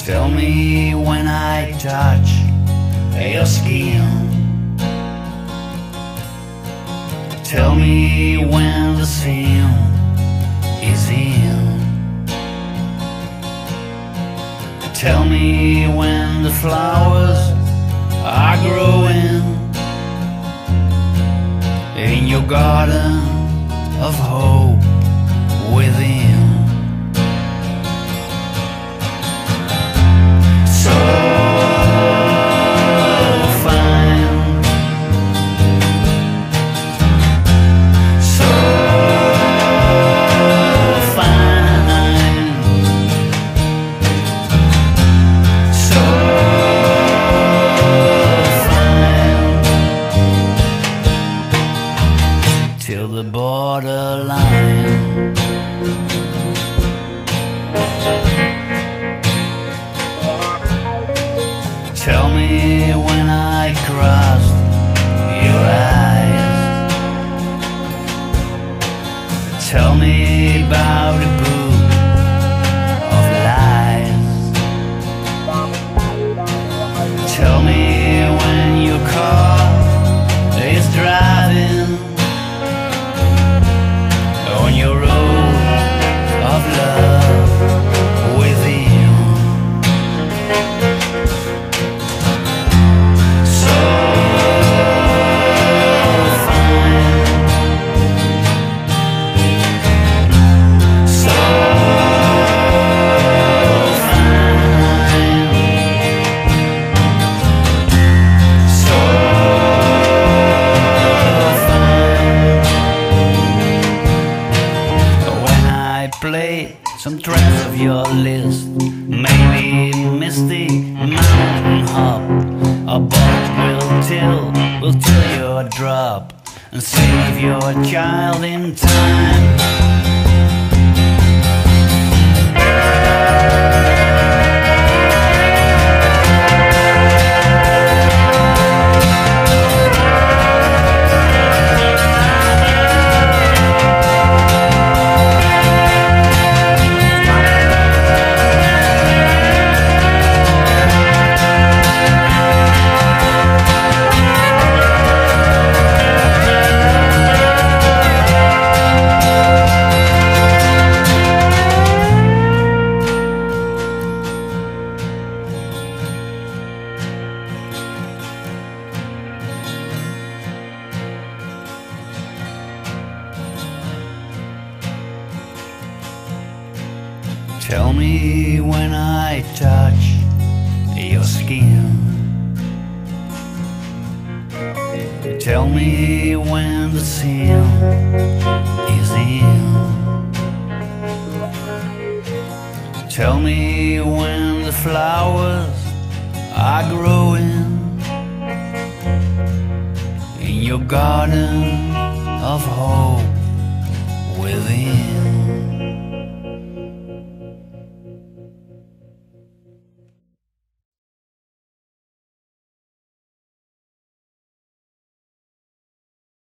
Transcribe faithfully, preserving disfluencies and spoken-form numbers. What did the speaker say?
Tell me when I touch your skin. Tell me when the sin is in. Tell me when the flowers are growing in your garden of hope within. So fine, so fine, so fine, till the borderline. Tell me when I crossed your eyes. Tell me about the book of lies. Tell me when your car is driving on your road of love within. Play some tracks of your list, maybe Misty Mountain Hop. A boat will till, will till your drop and save your child in time. Tell me when I touch your skin. Tell me when the sin is in. Tell me when the flowers are growing in your garden of hope within.